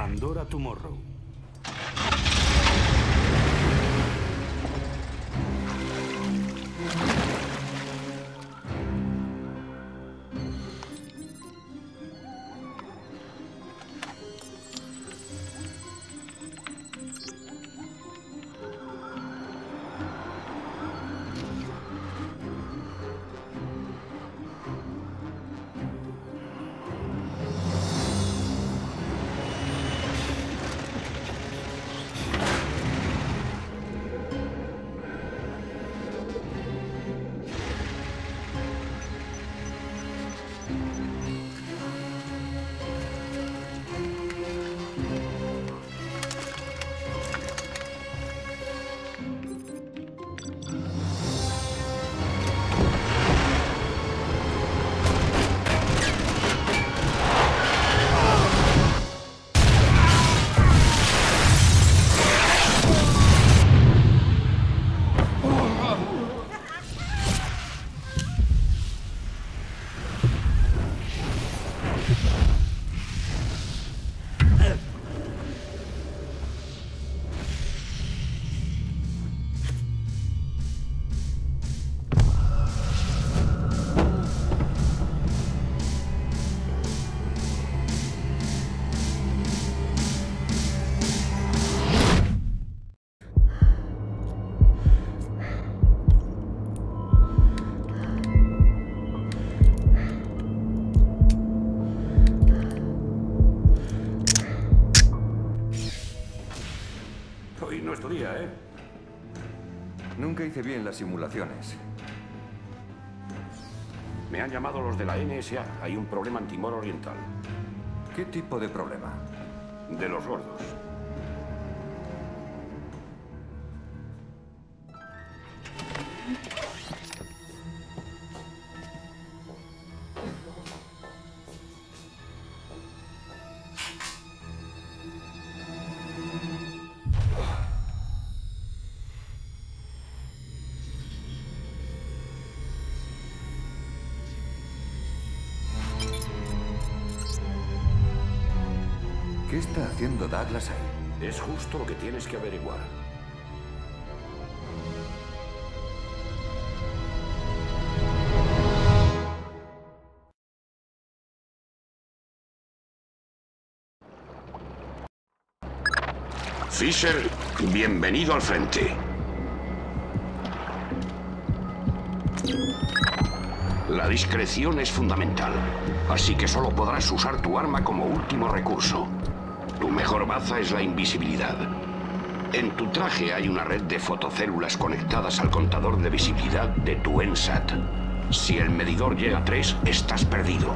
Pandora Tomorrow. Hoy no es tu día, ¿eh? Nunca hice bien las simulaciones. Me han llamado los de la NSA. Hay un problema en Timor Oriental. ¿Qué tipo de problema? De los gordos. ¿Qué está haciendo Douglas ahí? Es justo lo que tienes que averiguar. Fisher, bienvenido al frente. La discreción es fundamental, así que solo podrás usar tu arma como último recurso. Tu mejor baza es la invisibilidad. En tu traje hay una red de fotocélulas conectadas al contador de visibilidad de tu NSAT. Si el medidor llega a 3, estás perdido.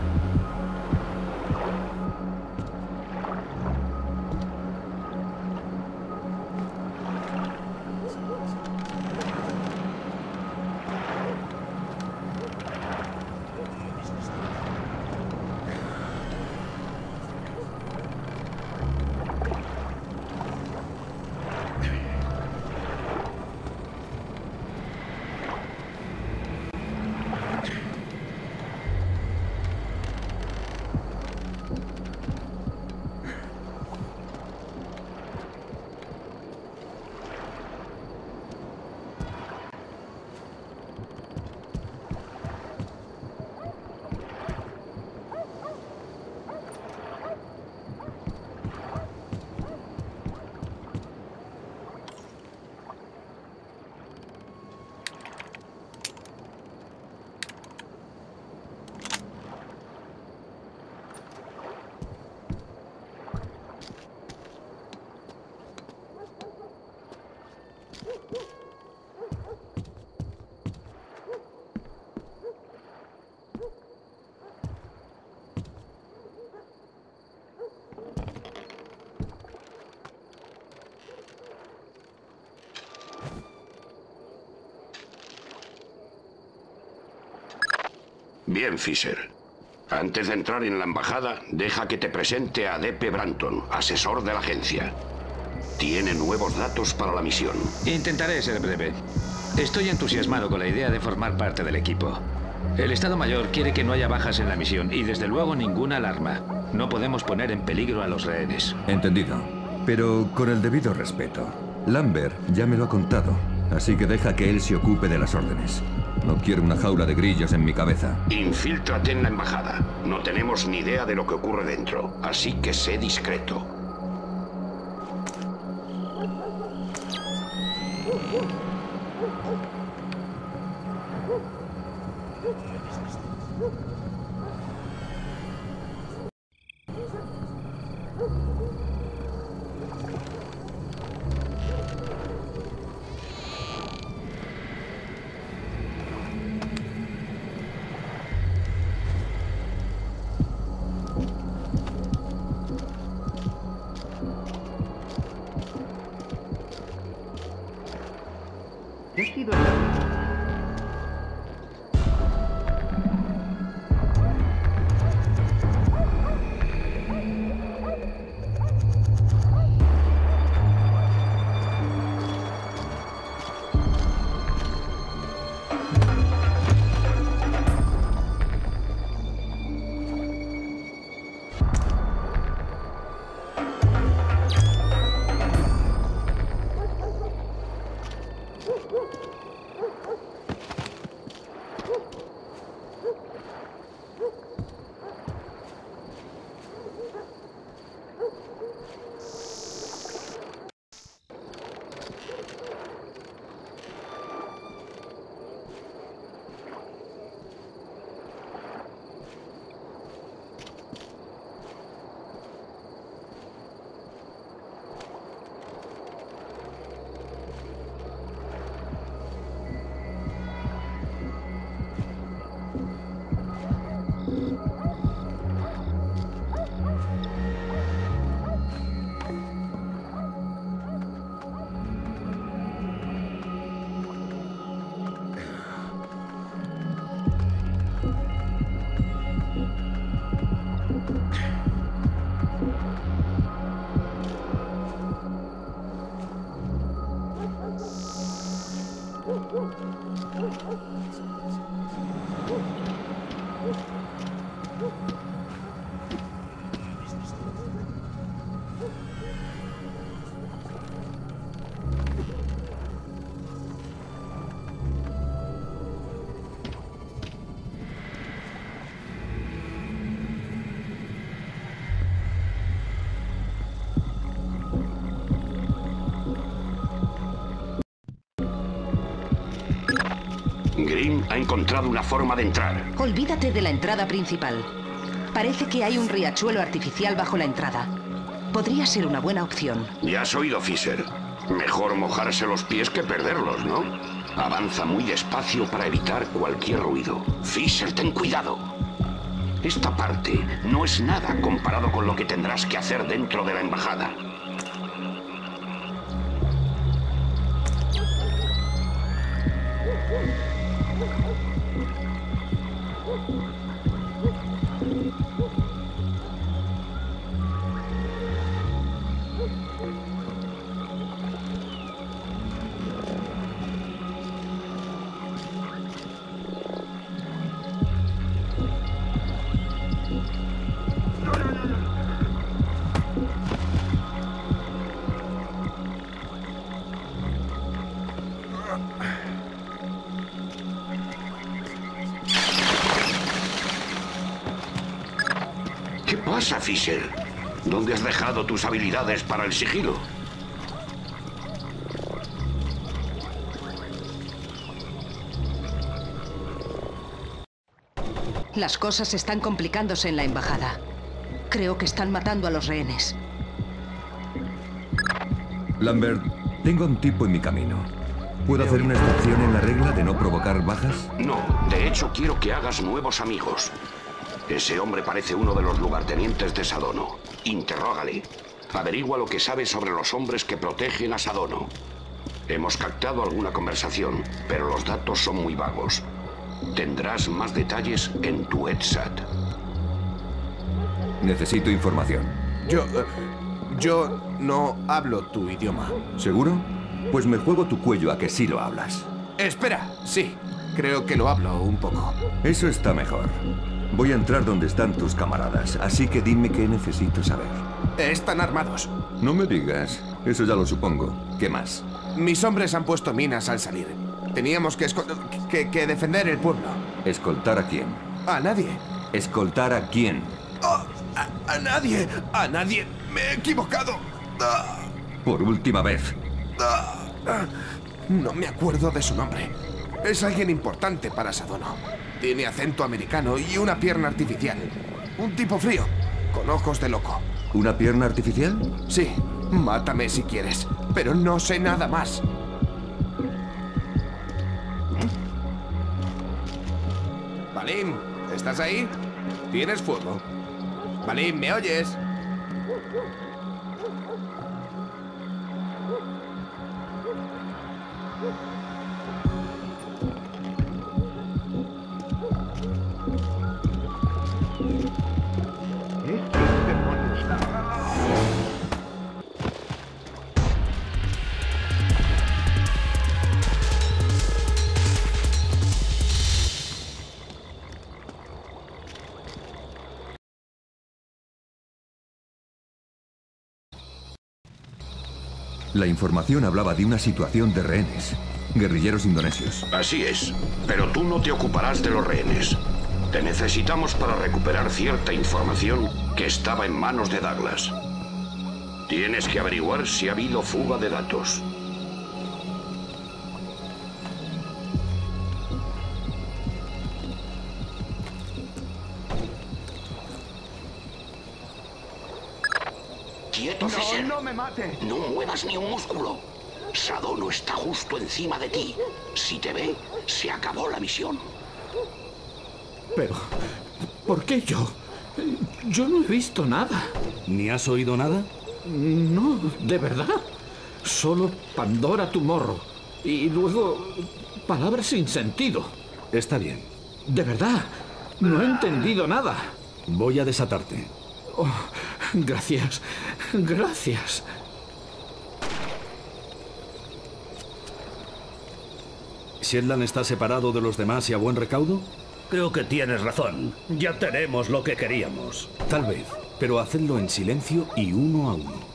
Bien, Fisher. Antes de entrar en la embajada, deja que te presente a D.P. Branton, asesor de la agencia. Tiene nuevos datos para la misión. Intentaré ser breve. Estoy entusiasmado con la idea de formar parte del equipo. El Estado Mayor quiere que no haya bajas en la misión y desde luego ninguna alarma. No podemos poner en peligro a los rehenes. Entendido. Pero con el debido respeto. Lambert ya me lo ha contado, así que deja que él se ocupe de las órdenes. No quiero una jaula de grillos en mi cabeza. Infíltrate en la embajada. No tenemos ni idea de lo que ocurre dentro, así que sé discreto. Yo he sido el... Grimm ha encontrado una forma de entrar. Olvídate de la entrada principal. Parece que hay un riachuelo artificial bajo la entrada. Podría ser una buena opción. Ya has oído, Fisher. Mejor mojarse los pies que perderlos, ¿no? Avanza muy despacio para evitar cualquier ruido. Fisher, ten cuidado. Esta parte no es nada comparado con lo que tendrás que hacer dentro de la embajada. ¿Qué pasa, Fisher? ¿Dónde has dejado tus habilidades para el sigilo? Las cosas están complicándose en la embajada. Creo que están matando a los rehenes. Lambert, tengo a un tipo en mi camino. ¿Puedo hacer una excepción en la regla de no provocar bajas? No, de hecho quiero que hagas nuevos amigos. Ese hombre parece uno de los lugartenientes de Sadono. Interrógale. Averigua lo que sabe sobre los hombres que protegen a Sadono. Hemos captado alguna conversación, pero los datos son muy vagos. Tendrás más detalles en tu EDSAT. Necesito información. Yo no hablo tu idioma. ¿Seguro? Pues me juego tu cuello a que sí lo hablas. Espera, sí. Creo que lo hablo un poco. Eso está mejor. Voy a entrar donde están tus camaradas, así que dime qué necesito saber. Están armados. No me digas. Eso ya lo supongo. ¿Qué más? Mis hombres han puesto minas al salir. Teníamos que defender el pueblo. ¿Escoltar a quién? A nadie. ¿Escoltar a quién? Oh, a nadie. A nadie. Me he equivocado. Por última vez. No me acuerdo de su nombre. Es alguien importante para Sadono. Tiene acento americano y una pierna artificial. Un tipo frío, con ojos de loco. ¿Una pierna artificial? Sí, mátame si quieres, pero no sé nada más. Valim, ¿estás ahí? ¿Tienes fuego? Valim, ¿me oyes? La información hablaba de una situación de rehenes. Guerrilleros indonesios. Así es, pero tú no te ocuparás de los rehenes. Te necesitamos para recuperar cierta información que estaba en manos de Douglas. Tienes que averiguar si ha habido fuga de datos. ¡Quieto, Fisher! ¡No me mate! No muevas ni un músculo. Sadono está justo encima de ti. Si te ve, se acabó la misión. Pero, ¿por qué yo? Yo no he visto nada. ¿Ni has oído nada? No, de verdad. Solo Pandora Tomorrow. Y luego, palabras sin sentido. Está bien. De verdad, no he entendido nada. Voy a desatarte. Oh, gracias, gracias. ¿Shetland está separado de los demás y a buen recaudo? Creo que tienes razón. Ya tenemos lo que queríamos. Tal vez, pero hacedlo en silencio y uno a uno.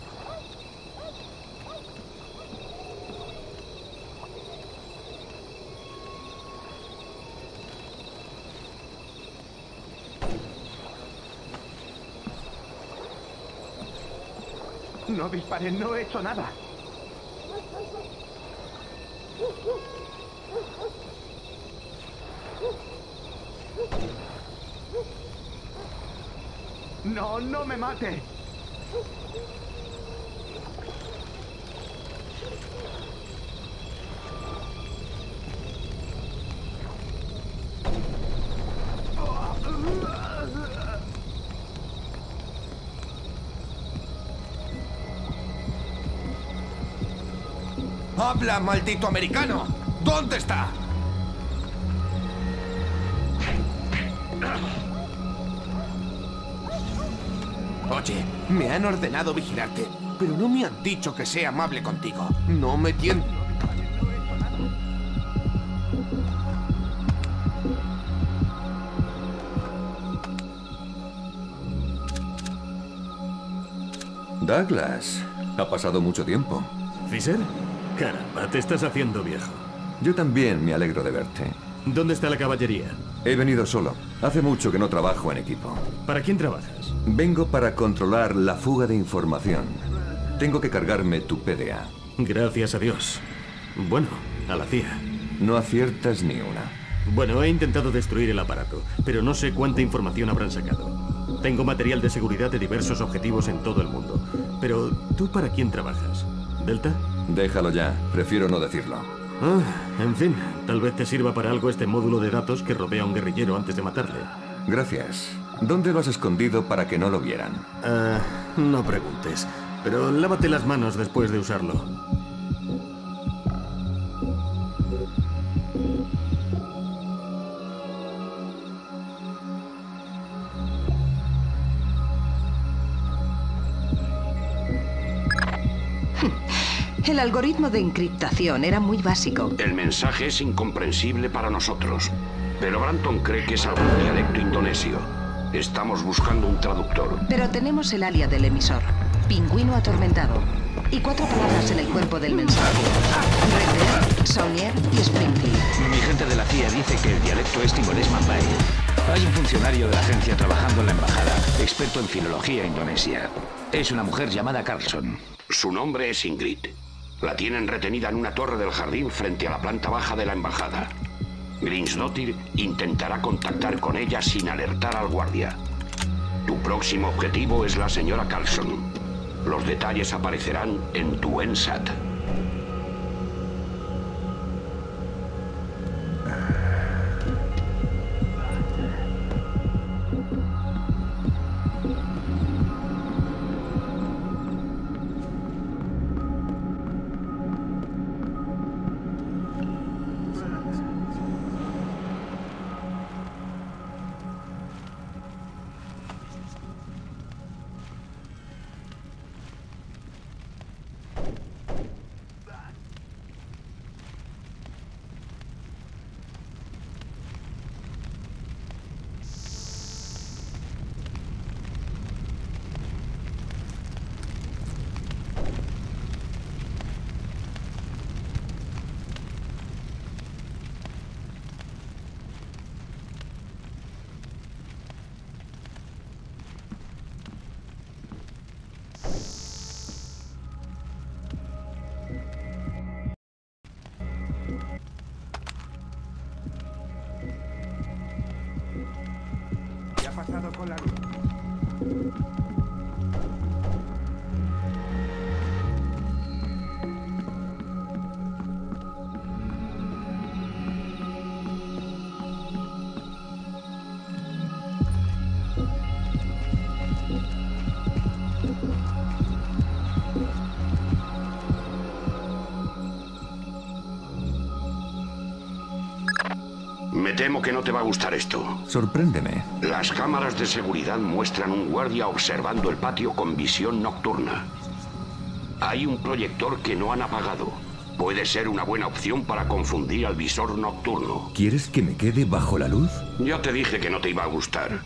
No disparen, no he hecho nada. No, no me mate. ¡Habla, maldito americano! ¿Dónde está? Oye, me han ordenado vigilarte, pero no me han dicho que sea amable contigo. No me tiento. Douglas, ha pasado mucho tiempo. ¿Fisher? Caramba, te estás haciendo viejo. Yo también me alegro de verte. ¿Dónde está la caballería? He venido solo. Hace mucho que no trabajo en equipo. ¿Para quién trabajas? Vengo para controlar la fuga de información. Tengo que cargarme tu PDA. Gracias a Dios. Bueno, a la CIA. No aciertas ni una. Bueno, he intentado destruir el aparato, pero no sé cuánta información habrán sacado. Tengo material de seguridad de diversos objetivos en todo el mundo. Pero, ¿tú para quién trabajas? ¿Delta? Déjalo ya. Prefiero no decirlo. En fin, tal vez te sirva para algo este módulo de datos que rodea a un guerrillero antes de matarle. Gracias. ¿Dónde lo has escondido para que no lo vieran? No preguntes, pero lávate las manos después de usarlo. El algoritmo de encriptación era muy básico. El mensaje es incomprensible para nosotros, pero Branton cree que es algún dialecto indonesio. Estamos buscando un traductor. Pero tenemos el alias del emisor. Pingüino atormentado. Y 4 palabras en el cuerpo del mensaje. Red Dead, Saunier y Springfield. Mi gente de la CIA dice que el dialecto es timorés Mambay. Hay un funcionario de la agencia trabajando en la embajada, experto en filología indonesia. Es una mujer llamada Carlson. Su nombre es Ingrid. La tienen retenida en una torre del jardín frente a la planta baja de la embajada. Grímsdóttir intentará contactar con ella sin alertar al guardia. Tu próximo objetivo es la señora Carlson. Los detalles aparecerán en tu ENSAT. ¿Qué ha pasado con la luz? Me temo que no te va a gustar esto. Sorpréndeme. Las cámaras de seguridad muestran un guardia observando el patio con visión nocturna. Hay un proyector que no han apagado. Puede ser una buena opción para confundir al visor nocturno. ¿Quieres que me quede bajo la luz? Ya te dije que no te iba a gustar.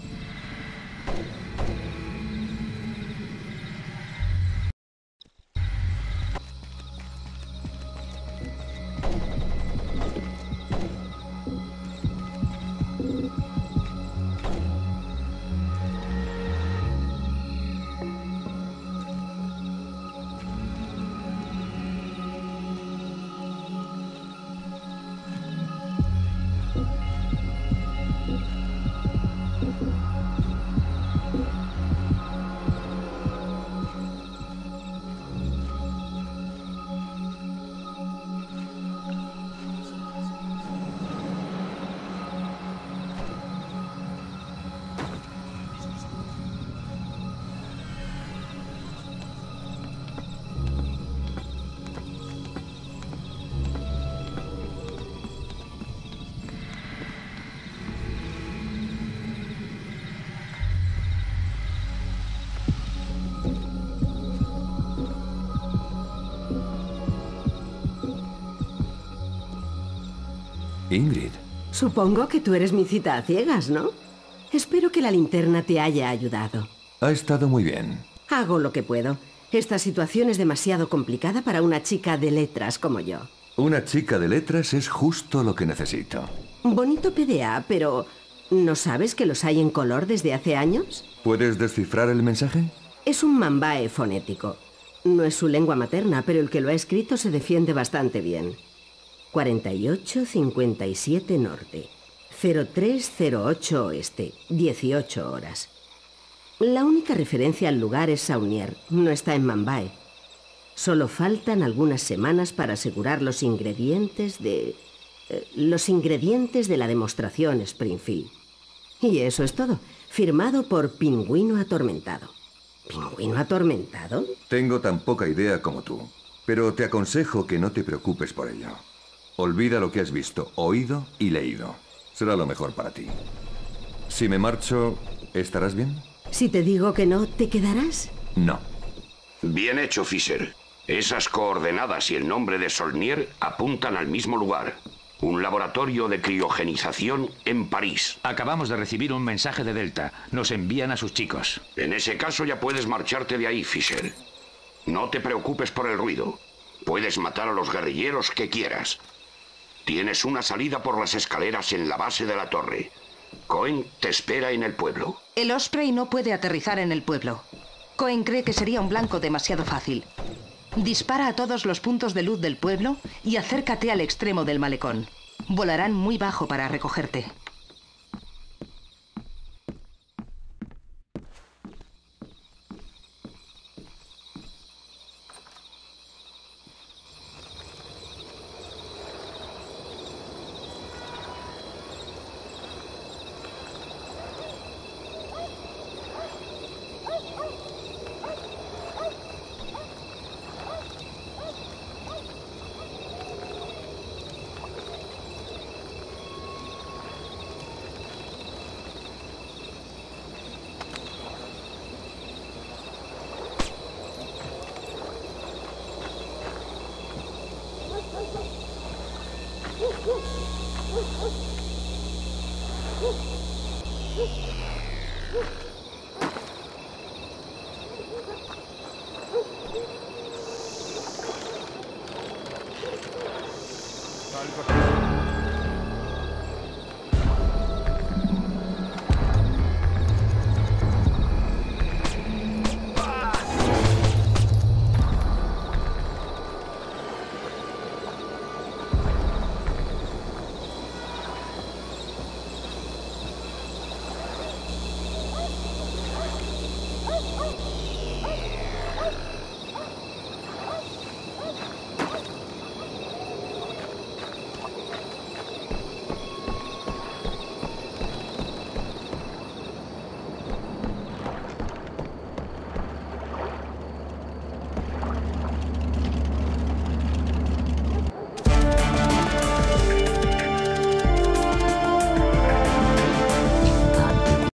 Ingrid. Supongo que tú eres mi cita a ciegas, ¿no? Espero que la linterna te haya ayudado. Ha estado muy bien. Hago lo que puedo. Esta situación es demasiado complicada para una chica de letras como yo. Una chica de letras es justo lo que necesito. Bonito PDA, pero ¿no sabes que los hay en color desde hace años? ¿Puedes descifrar el mensaje? Es un mambae fonético. No es su lengua materna, pero el que lo ha escrito se defiende bastante bien. 4857 norte, 0308 oeste, 18 horas. La única referencia al lugar es Saunier, no está en Mambae. Solo faltan algunas semanas para asegurar los ingredientes de la demostración Springfield. Y eso es todo, firmado por Pingüino Atormentado. ¿Pingüino Atormentado? Tengo tan poca idea como tú, pero te aconsejo que no te preocupes por ello. Olvida lo que has visto, oído y leído. Será lo mejor para ti. Si me marcho, ¿estarás bien? Si te digo que no, ¿te quedarás? No. Bien hecho, Fisher. Esas coordenadas y el nombre de Saulnier apuntan al mismo lugar. Un laboratorio de criogenización en París. Acabamos de recibir un mensaje de Delta. Nos envían a sus chicos. En ese caso ya puedes marcharte de ahí, Fisher. No te preocupes por el ruido. Puedes matar a los guerrilleros que quieras. Tienes una salida por las escaleras en la base de la torre. Cohen te espera en el pueblo. El Osprey no puede aterrizar en el pueblo. Cohen cree que sería un blanco demasiado fácil. Dispara a todos los puntos de luz del pueblo y acércate al extremo del malecón. Volarán muy bajo para recogerte.